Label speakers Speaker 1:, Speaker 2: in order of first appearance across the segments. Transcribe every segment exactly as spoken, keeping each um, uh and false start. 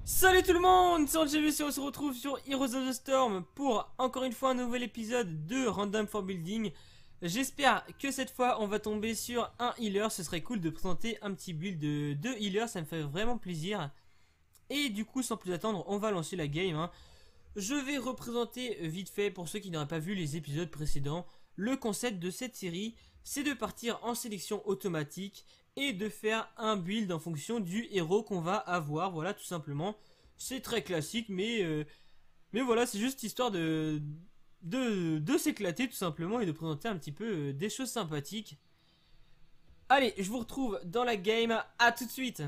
Speaker 1: Salut tout le monde, c'est Angélus et on se retrouve sur Heroes of the Storm pour encore une fois un nouvel épisode de Random for Building. J'espère que cette fois on va tomber sur un healer, ce serait cool de présenter un petit build de, de healer, ça me fait vraiment plaisir. Et du coup sans plus attendre on va lancer la game hein. Je vais représenter vite fait pour ceux qui n'auraient pas vu les épisodes précédents. Le concept de cette série c'est de partir en sélection automatique et de faire un build en fonction du héros qu'on va avoir, voilà tout simplement. C'est très classique mais, euh, mais voilà c'est juste histoire de, de, de s'éclater tout simplement et de présenter un petit peu euh, des choses sympathiques. Allez, je vous retrouve dans la game, à tout de suite.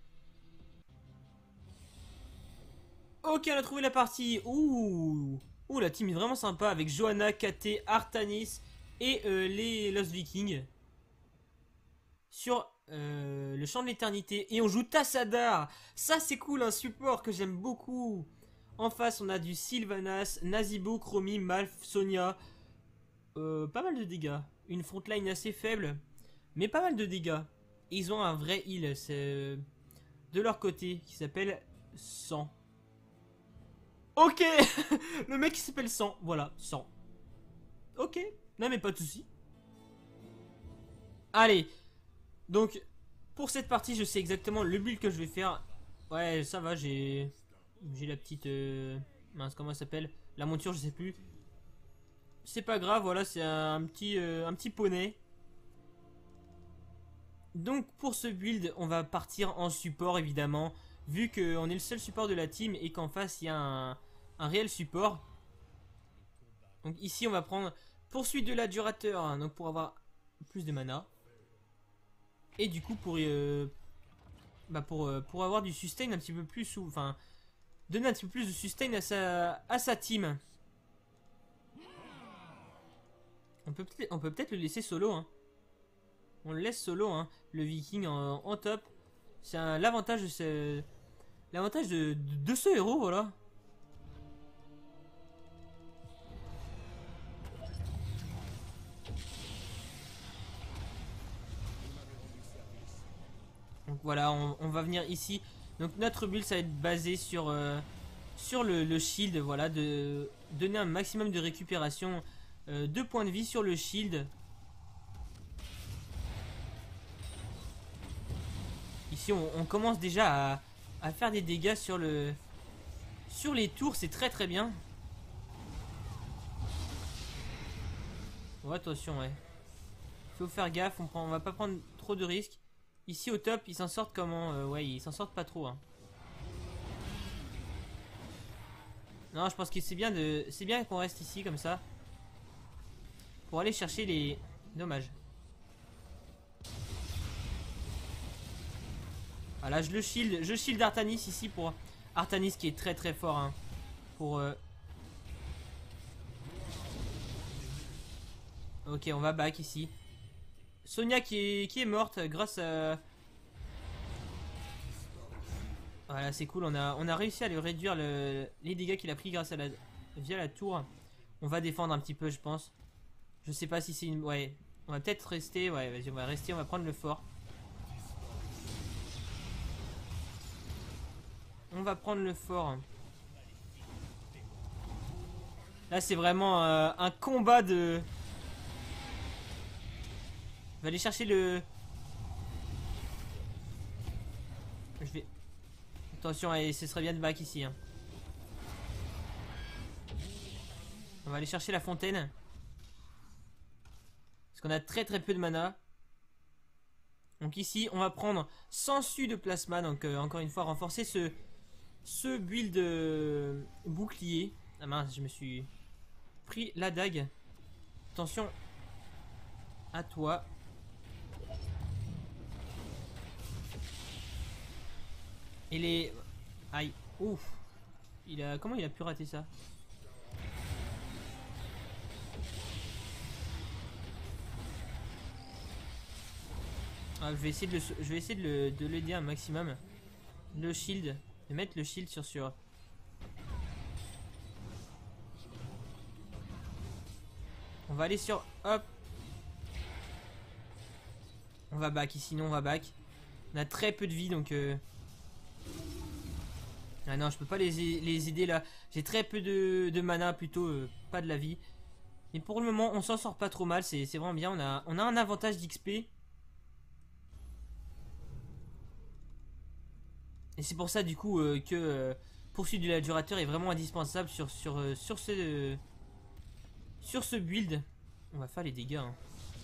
Speaker 1: Ok, on a trouvé la partie. Ouh, Ouh la team est vraiment sympa avec Johanna, K T, Artanis et euh, les Lost Vikings. Sur euh, le champ de l'éternité. Et on joue Tassadar. Ça c'est cool, un support que j'aime beaucoup. En face on a du Sylvanas, Nazeebo, Chromie, Malf, Sonia. euh, Pas mal de dégâts. Une frontline assez faible, mais pas mal de dégâts. Et ils ont un vrai heal, c'est de leur côté, qui s'appelle cent. Ok. Le mec il s'appelle cent, voilà, cent. Ok, non mais pas de soucis. Allez. Donc, pour cette partie, je sais exactement le build que je vais faire. Ouais, ça va, j'ai... J'ai la petite... Euh... Mince, comment elle s'appelle? La monture, je sais plus. C'est pas grave, voilà, c'est un petit, euh, un petit poney. Donc, pour ce build, on va partir en support, évidemment. Vu qu'on est le seul support de la team et qu'en face, il y a un, un réel support. Donc ici, on va prendre poursuite de l'adjurateur, hein, donc pour avoir plus de mana. Et du coup pour, euh, bah pour, euh, pour avoir du sustain un petit peu plus, ou enfin donner un petit peu plus de sustain à sa, à sa team. On peut peut-être on peut peut-être le laisser solo hein. On le laisse solo hein, le viking en, en top. C'est l'avantage de ce l'avantage de, de, de ce héros, voilà. Donc voilà, on, on va venir ici. Donc notre build ça va être basé sur, euh, sur le, le shield, voilà, de donner un maximum de récupération euh, de points de vie sur le shield. Ici on, on commence déjà à, à faire des dégâts sur le sur les tours, c'est très très bien. Bon, attention ouais. Faut faire gaffe, on, prend, on va pas prendre trop de risques. Ici au top, ils s'en sortent comment euh, ouais, ils s'en sortent pas trop. Hein. Non, je pense que c'est bien de, c'est bien qu'on reste ici comme ça pour aller chercher les. Dommage. Voilà, je le shield, je shield Artanis ici pour Artanis qui est très très fort. Hein, pour. Euh... Ok, on va back ici. Sonia qui est, qui est morte grâce à... Voilà, c'est cool, on a, on a réussi à lui réduire le, les dégâts qu'il a pris grâce à la... via la tour. On va défendre un petit peu, je pense. Je sais pas si c'est une... Ouais, on va peut-être rester. Ouais, vas-y, on va rester, on va prendre le fort. On va prendre le fort. Là, c'est vraiment euh, un combat de... On va aller chercher le... Je vais... Attention, allez, ce serait bien de back ici. Hein. On va aller chercher la fontaine. Parce qu'on a très très peu de mana. Donc ici, on va prendre sensu de plasma. Donc euh, encore une fois, renforcer ce, ce build euh, bouclier. Ah mince, je me suis pris la dague. Attention à toi. Et les... Aïe. Ouf. Il a... Comment il a pu rater ça? Ah, je vais essayer de le... Je vais essayer de l'aider un maximum. Le shield. De mettre le shield sur sur... On va aller sur... Hop. On va back ici. Non, on va back. On a très peu de vie donc... Euh... Ah non, je peux pas les, les aider là. J'ai très peu de, de mana, plutôt euh, pas de la vie. Mais pour le moment, on s'en sort pas trop mal. C'est vraiment bien. On a, on a un avantage d'X P. Et c'est pour ça du coup euh, que euh, poursuite de l'adjurateur est vraiment indispensable sur, sur, euh, sur, ce, euh, sur ce build. On va faire les dégâts. Hein.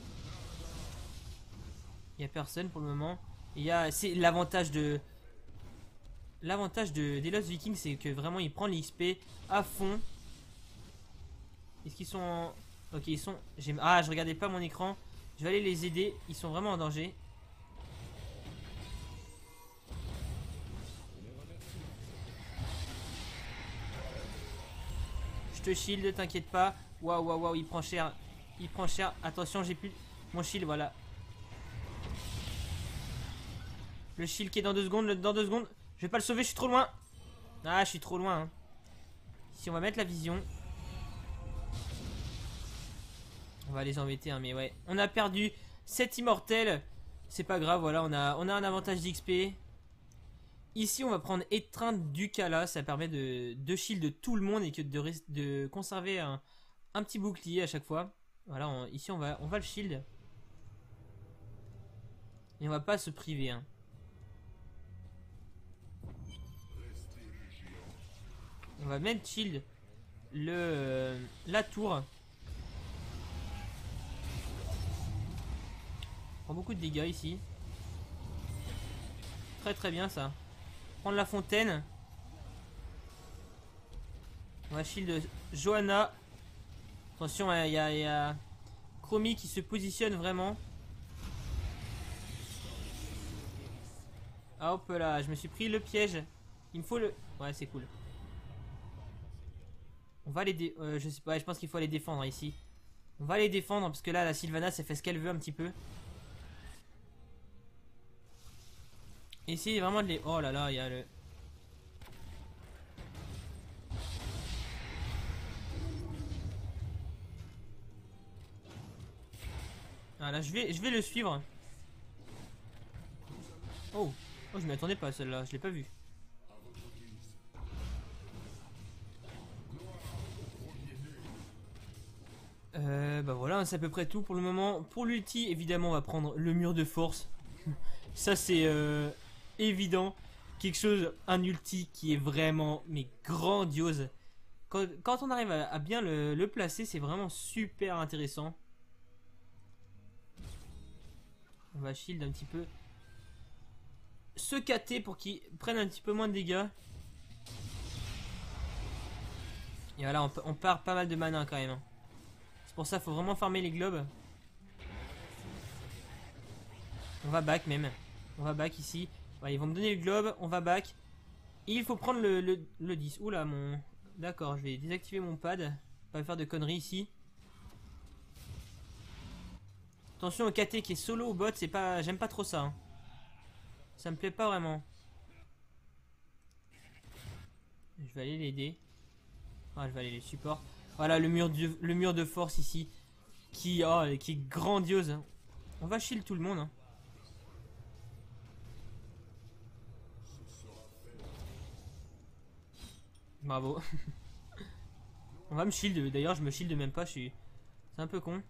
Speaker 1: Il n'y a personne pour le moment. Il y a, c'est l'avantage de... L'avantage de, des Lost Vikings, c'est que vraiment ils prennent l'X P à fond. Est-ce qu'ils sont en... Ok, ils sont... Ah, je regardais pas mon écran. Je vais aller les aider. Ils sont vraiment en danger. Je te shield, t'inquiète pas. Waouh, waouh, waouh, il prend cher. Il prend cher. Attention, j'ai plus... Mon shield, voilà. Le shield qui est dans deux secondes. Le... Dans deux secondes. Je vais pas le sauver, je suis trop loin. Ah, je suis trop loin. Hein. Ici, on va mettre la vision. On va les embêter, hein, mais ouais. On a perdu sept immortels. C'est pas grave, voilà, on a, on a un avantage d'X P. Ici, on va prendre étreinte du Kala. Ça permet de, de shield tout le monde et que de, de conserver un, un petit bouclier à chaque fois. Voilà, on, ici, on va, on va le shield. Et on va pas se priver, hein. On va mettre shield le, euh, la tour. On prend beaucoup de dégâts ici. Très très bien ça. Prendre la fontaine. On va shield Johanna. Attention, il y a, y a Chromie qui se positionne vraiment. Ah, hop là, je me suis pris le piège. Il me faut le... Ouais, c'est cool. On va les dé... Euh, je sais pas, je pense qu'il faut les défendre ici. On va les défendre parce que là, la Sylvanas, elle fait ce qu'elle veut un petit peu. Essayez vraiment de les... Oh là là, il y a le... Ah là, je vais, je vais le suivre. Oh, oh je m'y attendais pas celle-là, je l'ai pas vue. Euh, bah voilà, c'est à peu près tout pour le moment. Pour l'ulti, évidemment, on va prendre le mur de force. Ça, c'est euh, évident. Quelque chose, un ulti qui est vraiment, mais grandiose. Quand, quand on arrive à, à bien le, le placer, c'est vraiment super intéressant. On va shield un petit peu. Se cater pour qu'il prenne un petit peu moins de dégâts. Et voilà, on, on perd pas mal de mana quand même. C'est pour ça qu'il faut vraiment farmer les globes. On va back même. On va back ici. Ouais, ils vont me donner le globe. On va back. Et il faut prendre le, le, le dix. Oula, mon... D'accord, je vais désactiver mon pad. Pas faire de conneries ici. Attention au K T qui est solo au bot. C'est pas... J'aime pas trop ça. Hein. Ça me plaît pas vraiment. Je vais aller l'aider. Ah, je vais aller les supports. Voilà le mur de, le mur de force ici. Qui, oh, qui est grandiose. On va shield tout le monde. Hein. Bravo. On va me shield. D'ailleurs, je me shield même pas. Je suis... C'est un peu con.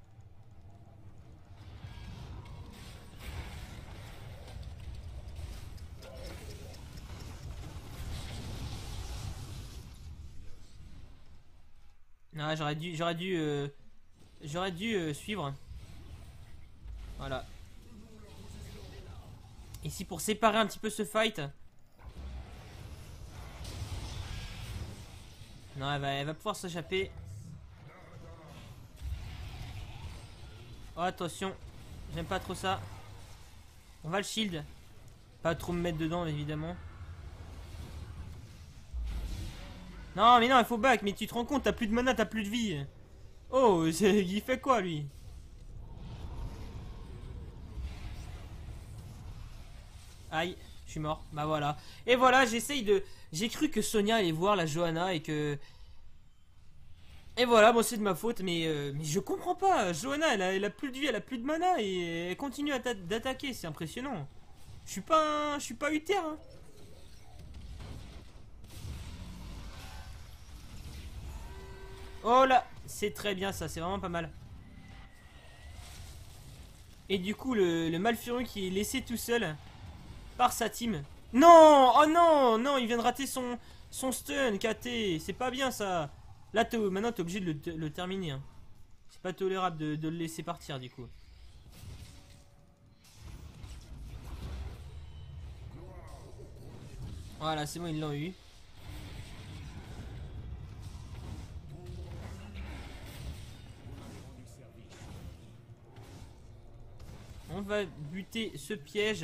Speaker 1: Ah, j'aurais dû, j'aurais dû, euh, j'aurais dû euh, suivre. Voilà. Ici pour séparer un petit peu ce fight. Non, elle va, elle va pouvoir s'échapper. Oh, attention. J'aime pas trop ça. On va le shield. Pas trop me mettre dedans, évidemment. Non, mais non, il faut back. Mais tu te rends compte, t'as plus de mana, t'as plus de vie. Oh, il fait quoi, lui? Aïe, je suis mort. Bah voilà. Et voilà, j'essaye de... J'ai cru que Sonia allait voir la Johanna et que... Et voilà, bon c'est de ma faute, mais, euh, mais je comprends pas. Johanna, elle a, elle a plus de vie, elle a plus de mana et elle continue d'attaquer, c'est impressionnant. Je suis pas un... Je suis pas Uther, hein. Oh là, c'est très bien ça, c'est vraiment pas mal. Et du coup, le, le Malfurion qui est laissé tout seul par sa team. Non, oh non, non, il vient de rater son, son stun, K T. C'est pas bien ça. Là, t'es- maintenant, t'es obligé de le, le terminer. Hein. C'est pas tolérable de, de le laisser partir du coup. Voilà, c'est bon, ils l'ont eu. On va buter ce piège.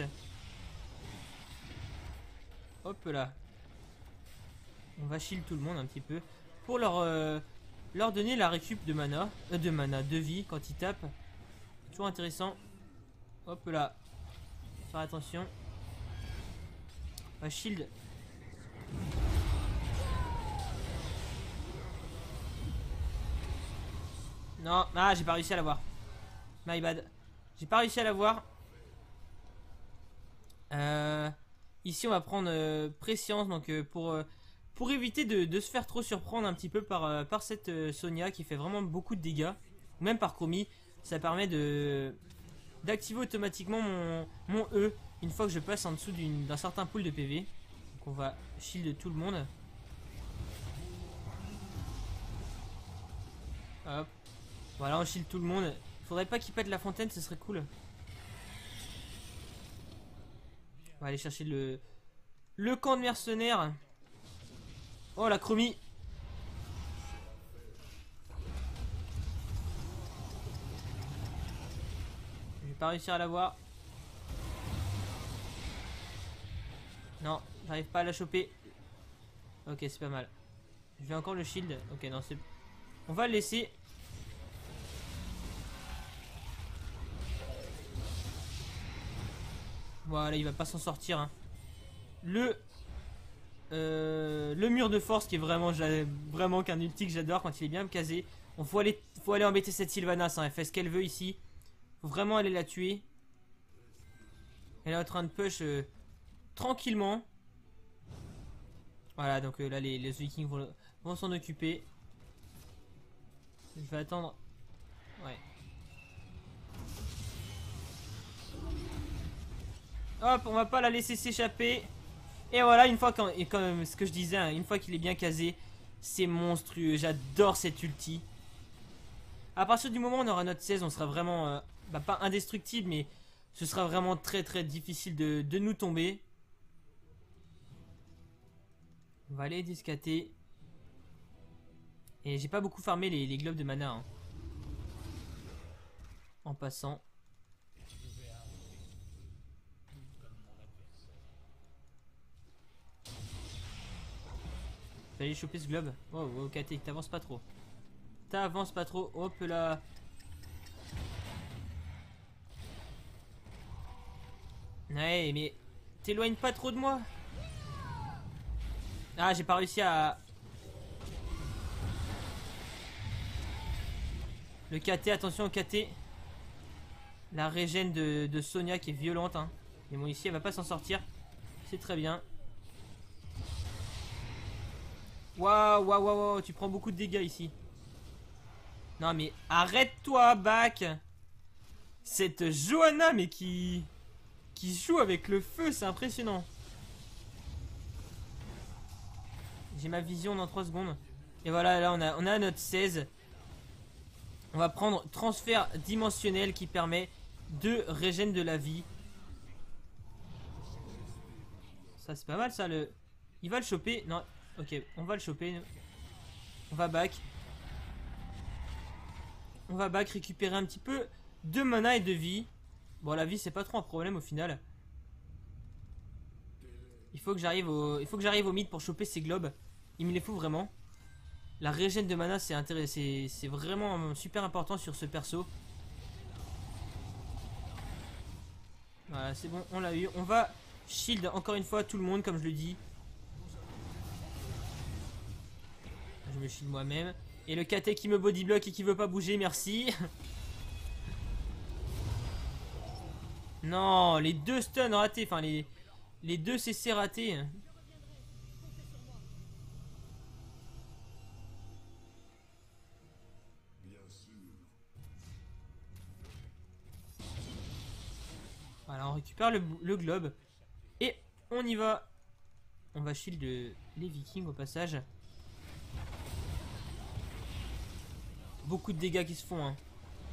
Speaker 1: Hop là. On va shield tout le monde un petit peu. Pour leur, euh, leur donner la récup de mana. Euh, de mana, de vie quand ils tapent. Toujours intéressant. Hop là. Faire attention. On va shield. Non, ah j'ai pas réussi à l'avoir. My bad. J'ai pas réussi à l'avoir. Euh, ici on va prendre euh, préscience donc euh, pour, euh, pour éviter de, de se faire trop surprendre un petit peu par, euh, par cette euh, Sonia qui fait vraiment beaucoup de dégâts. Ou même par Chromie. Ça permet de d'activer automatiquement mon, mon E une fois que je passe en dessous d'un certain pool de P V. Donc on va shield tout le monde. Hop. Voilà, on shield tout le monde. Faudrait pas qu'il pète la fontaine, ce serait cool. On va aller chercher le, le camp de mercenaires. Oh la Chromie. Je vais pas réussir à l'avoir. Non, j'arrive pas à la choper. Ok, c'est pas mal. Je vais encore le shield. Ok, non, c'est... On va le laisser. Voilà, il va pas s'en sortir. Hein. Le... Euh, le mur de force qui est vraiment... Vraiment qu'un ulti que j'adore quand il est bien casé. On faut aller, faut aller embêter cette Sylvanas. Hein. Elle fait ce qu'elle veut ici. Faut vraiment aller la tuer. Elle est en train de push euh, tranquillement. Voilà, donc euh, là les, les Vikings vont, vont s'en occuper. Je vais attendre. Ouais. Hop, on va pas la laisser s'échapper. Et voilà, une fois quand, et comme ce que je disais, hein, une fois qu'il est bien casé, c'est monstrueux. J'adore cet ulti. À partir du moment où on aura notre seize, on sera vraiment, euh, bah, pas indestructible, mais ce sera vraiment très très difficile de, de nous tomber. On va aller discater. Et j'ai pas beaucoup farmé les, les globes de mana. Hein. En passant. Je vais aller choper ce globe. Oh, oh, K T, t'avances pas trop. T'avances pas trop. Hop là. Ouais, mais t'éloignes pas trop de moi. Ah, j'ai pas réussi à... Le K T, attention au K T. La régène de, de Sonia qui est violente. Hein. Mais bon, ici, elle va pas s'en sortir. C'est très bien. Waouh, waouh, waouh, waouh, tu prends beaucoup de dégâts ici. Non, mais arrête-toi, back. Cette Johanna, mais qui... Qui joue avec le feu, c'est impressionnant. J'ai ma vision dans trois secondes. Et voilà, là, on a, on a notre seize. On va prendre transfert dimensionnel qui permet de régène de la vie. Ça, c'est pas mal, ça. Le... Il va le choper. Non, ok, on va le choper. On va back. On va back, récupérer un petit peu de mana et de vie. Bon, la vie, c'est pas trop un problème au final. Il faut que j'arrive au... Il faut que j'arrive au mid pour choper ces globes. Il me les faut vraiment. La régène de mana, c'est intéressant. C'est vraiment super important sur ce perso. Voilà, c'est bon, on l'a eu. On va shield encore une fois tout le monde, comme je le dis. Je me shield moi-même. Et le K T qui me bodyblock et qui veut pas bouger, merci. Non, les deux stuns ratés. Enfin, les, les deux C C ratés. Voilà, on récupère le, le globe. Et on y va. On va shield les vikings au passage. Beaucoup de dégâts qui se font, hein.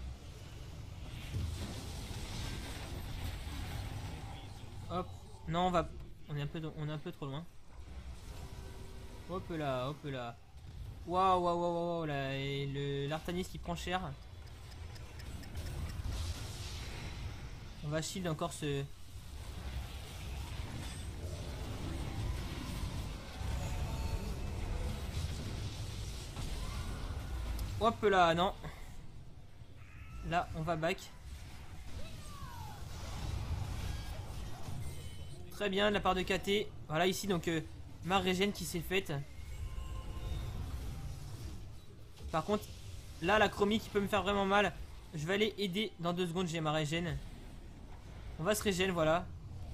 Speaker 1: Hop. Non, on va... On est un peu, on est un peu trop loin. Hop là, hop là. Waouh, waouh, waouh, waouh, là. Et le l'Artanis qui prend cher. On va shield encore ce... Hop là, non. Là, on va back. Très bien, de la part de K T. Voilà, ici, donc, euh, ma régène qui s'est faite. Par contre, là, la chromie qui peut me faire vraiment mal. Je vais aller aider dans deux secondes, j'ai ma régène. On va se régène, voilà.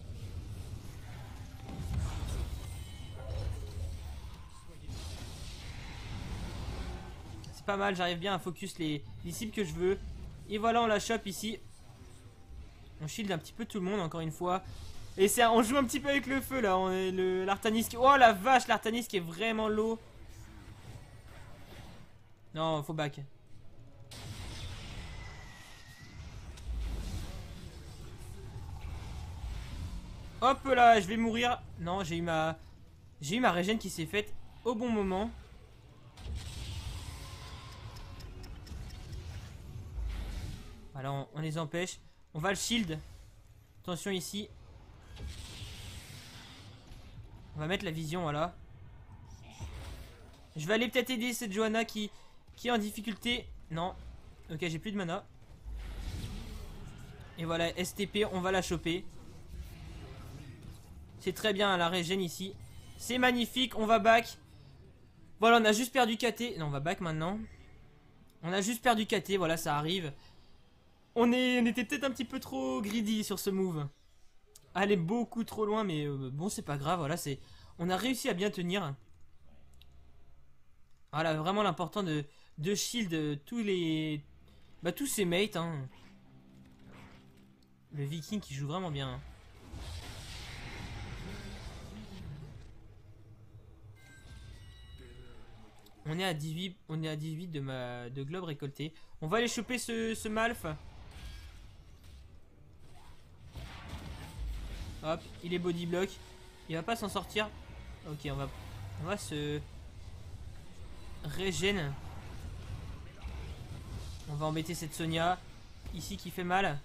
Speaker 1: C'est pas mal, j'arrive bien à focus les, les cibles que je veux. Et voilà, on la chope ici. On shield un petit peu tout le monde, encore une fois. Et c'est, on joue un petit peu avec le feu, là. On est le l'Artanis qui... Oh, la vache, l'Artanis qui est vraiment low. Non, faut back. Hop là, je vais mourir. Non, j'ai eu ma... J'ai eu ma régène qui s'est faite au bon moment. Voilà, on, on les empêche. On va le shield. Attention ici. On va mettre la vision, voilà. Je vais aller peut-être aider cette Johanna qui, qui est en difficulté. Non. Ok, j'ai plus de mana. Et voilà, S T P, on va la choper. C'est très bien, la régène ici. C'est magnifique, on va back. Voilà, on a juste perdu K T. Non, on va back maintenant. On a juste perdu K T, voilà, ça arrive. On, est, on était peut-être un petit peu trop greedy sur ce move. Aller beaucoup trop loin, mais euh, bon, c'est pas grave, voilà, c'est... On a réussi à bien tenir. Voilà, vraiment l'important de, de shield tous les... Bah, tous ses mates, hein. Le viking qui joue vraiment bien. On est à dix-huit, on est à dix-huit de, ma, de globe récolté. On va aller choper ce, ce Malf. Hop, il est body block. Il va pas s'en sortir. Ok, on va, on va se régène. On va embêter cette Sonia ici qui fait mal.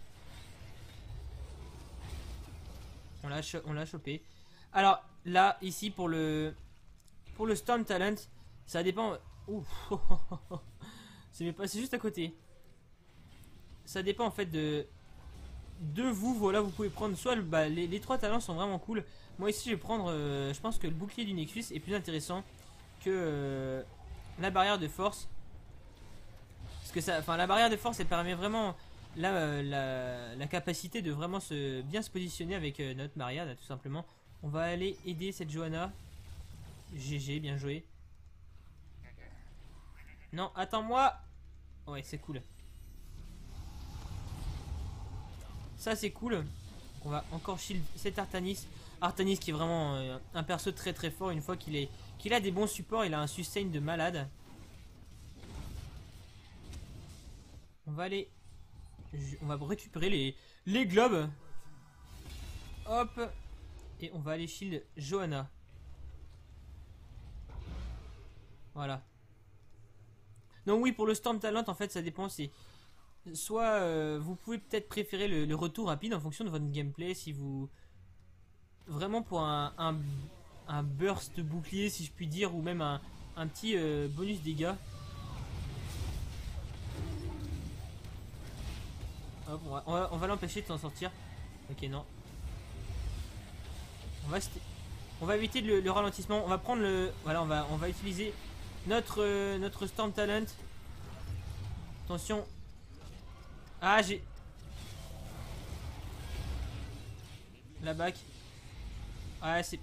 Speaker 1: On l'a on l'a chopé. Alors là, ici pour le pour le Storm Talent, ça dépend. Ouf. C'est juste à côté. Ça dépend en fait de de vous. Voilà, vous pouvez prendre soit le, bah, les, les trois talents sont vraiment cool. Moi ici, je vais prendre. Euh, je pense que le bouclier du Nexus est plus intéressant que euh, la barrière de force. Parce que ça, enfin, la barrière de force, elle permet vraiment la, euh, la, la capacité de vraiment se bien se positionner avec euh, notre Maria, là, tout simplement. On va aller aider cette Johanna. G G, bien joué. Non, attends-moi. Ouais, c'est cool. Ça, c'est cool. On va encore shield cet Artanis. Artanis qui est vraiment euh, un perso très très fort. Une fois qu'il est qu'il a des bons supports, il a un sustain de malade. On va aller... On va récupérer les, les globes. Hop. Et on va aller shield Johanna. Voilà. Donc oui, pour le Storm Talent, en fait, ça dépend. C'est soit euh, vous pouvez peut-être préférer le, le retour rapide en fonction de votre gameplay. Si vous... Vraiment pour un, un, un burst bouclier, si je puis dire, ou même un, un petit euh, bonus dégâts. Hop, on va, on va, on va l'empêcher de s'en sortir. Ok, non. On va, on va éviter le, le ralentissement. On va prendre le... Voilà, on va, on va utiliser notre, euh, notre Storm Talent. Attention. Ah, j'ai... La back. Ouais, c'est...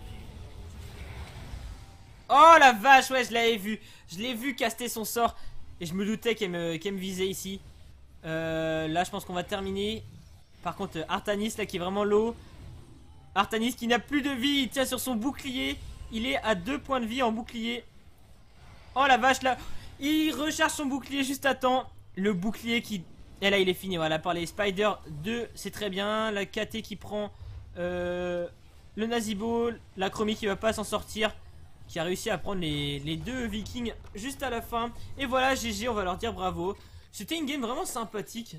Speaker 1: Oh la vache, ouais, je l'avais vu. Je l'ai vu caster son sort. Et je me doutais qu'elle me, qu'elle me visait ici. Euh, là, je pense qu'on va terminer. Par contre, Artanis là qui est vraiment low. Artanis qui n'a plus de vie, il tient sur son bouclier. Il est à deux points de vie en bouclier. Oh la vache là. Il recharge son bouclier juste à temps. Le bouclier qui... Et là il est fini, voilà, par les Spiders deux, c'est très bien. La K T qui prend euh, le Nazibo. La Chromie qui va pas s'en sortir. Qui a réussi à prendre les, les deux Vikings juste à la fin. Et voilà, G G, on va leur dire bravo. C'était une game vraiment sympathique.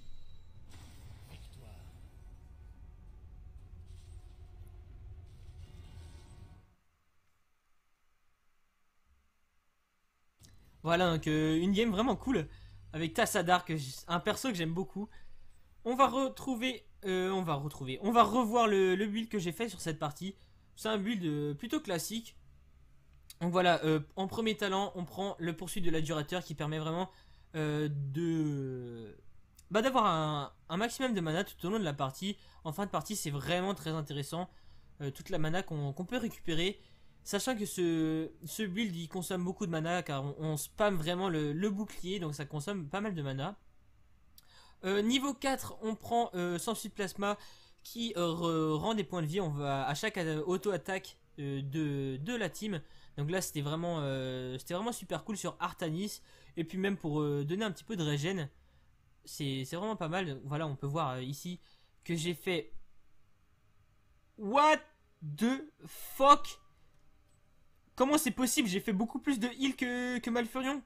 Speaker 1: Voilà, donc euh, une game vraiment cool. Avec Tassadar, que un perso que j'aime beaucoup. On va retrouver... Euh, on va retrouver... On va revoir le, le build que j'ai fait sur cette partie. C'est un build euh, plutôt classique. Donc voilà, euh, en premier talent, on prend le poursuite de l'adjurateur qui permet vraiment euh, de... Bah d'avoir un, un maximum de mana tout au long de la partie. En fin de partie, c'est vraiment très intéressant. Euh, toute la mana qu'on qu'on peut récupérer. Sachant que ce, ce build, il consomme beaucoup de mana car on, on spam vraiment le, le bouclier. Donc ça consomme pas mal de mana. Euh, niveau quatre, on prend euh, Sans Suite Plasma qui euh, rend des points de vie. On va à chaque auto-attaque euh, de, de la team. Donc là c'était vraiment, euh, c'était vraiment super cool sur Artanis. Et puis même pour euh, donner un petit peu de régène. C'est vraiment pas mal. Voilà, on peut voir euh, ici que j'ai fait... What the fuck? Comment c'est possible? J'ai fait beaucoup plus de heal que, que Malfurion.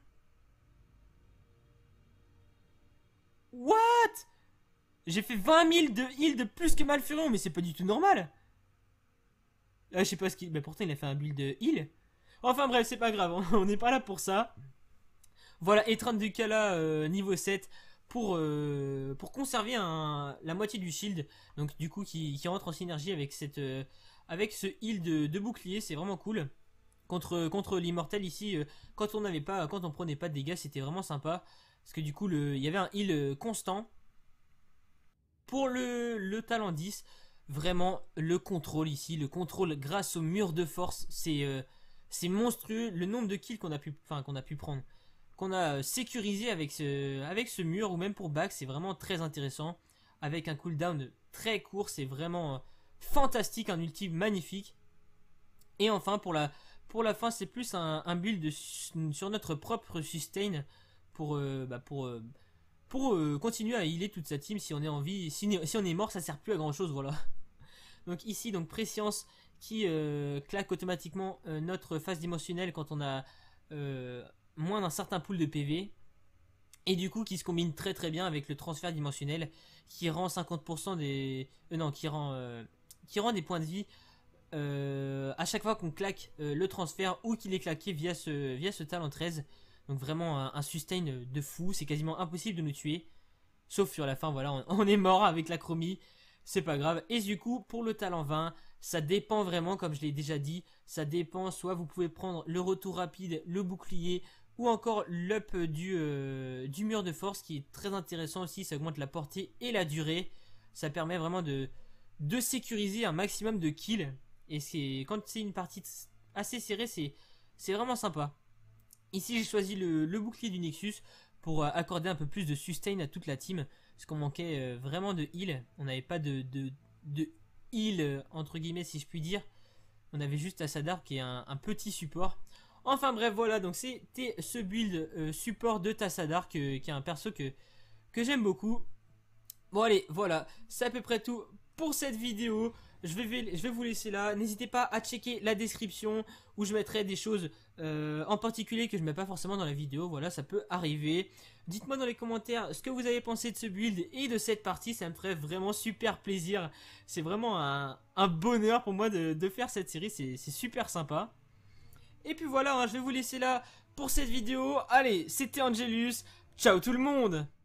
Speaker 1: What? J'ai fait vingt mille de heal de plus que Malfurion. Mais c'est pas du tout normal. Ah, je sais pas ce qu'il... Mais pourtant il a fait un build de heal. Enfin bref, c'est pas grave. On n'est pas là pour ça. Voilà, étreinte du Kala euh, niveau sept. Pour, euh, pour conserver un, la moitié du shield. Donc du coup qui, qui rentre en synergie avec, cette, euh, avec ce heal de, de bouclier. C'est vraiment cool. Contre, contre l'immortel ici, euh, quand on n'avait pas, quand on prenait pas de dégâts, c'était vraiment sympa. Parce que du coup, le, il y avait un heal euh, constant. Pour le, le talent dix, vraiment le contrôle ici. Le contrôle grâce au mur de force, c'est euh, c'est monstrueux. Le nombre de kills qu'on a pu, enfin, qu'on a pu prendre. Qu'on a sécurisé avec ce, avec ce mur ou même pour back, c'est vraiment très intéressant. Avec un cooldown très court, c'est vraiment euh, fantastique, un ulti magnifique. Et enfin pour la, pour la fin, c'est plus un, un build sur notre propre sustain pour, euh, bah pour, euh, pour euh, continuer à healer toute sa team si on est en vie. Si, si on est mort, ça sert plus à grand chose, voilà. Donc ici, donc Prescience qui euh, claque automatiquement euh, notre phase dimensionnelle quand on a... Euh, moins d'un certain pool de P V et du coup qui se combine très très bien avec le transfert dimensionnel qui rend cinquante pour cent des euh, non qui rend euh, qui rend des points de vie euh, à chaque fois qu'on claque euh, le transfert ou qu'il est claqué via ce via ce talent treize. Donc vraiment un, un sustain de fou, c'est quasiment impossible de nous tuer sauf sur la fin. Voilà, on, on est mort avec la chromie, c'est pas grave. Et du coup pour le talent vingt, ça dépend vraiment, comme je l'ai déjà dit, ça dépend, soit vous pouvez prendre le retour rapide, le bouclier ou encore l'up du, euh, du mur de force qui est très intéressant aussi. Ça augmente la portée et la durée. Ça permet vraiment de, de sécuriser un maximum de kills. Et c'est quand c'est une partie assez serrée, c'est vraiment sympa. Ici j'ai choisi le, le bouclier du Nexus pour accorder un peu plus de sustain à toute la team. Parce qu'on manquait euh, vraiment de heal. On n'avait pas de, de, de heal entre guillemets si je puis dire. On avait juste Tassadar qui est un, un petit support. Enfin bref, voilà, donc c'était ce build euh, support de Tassadar que, qui est un perso que, que j'aime beaucoup. Bon allez, voilà, c'est à peu près tout pour cette vidéo. Je vais, je vais vous laisser là. N'hésitez pas à checker la description où je mettrai des choses euh, en particulier que je ne mets pas forcément dans la vidéo. Voilà, ça peut arriver. Dites-moi dans les commentaires ce que vous avez pensé de ce build et de cette partie. Ça me ferait vraiment super plaisir. C'est vraiment un, un bonheur pour moi de, de faire cette série. C'est super sympa. Et puis voilà, hein, je vais vous laisser là pour cette vidéo. Allez, c'était Angelus. Ciao tout le monde!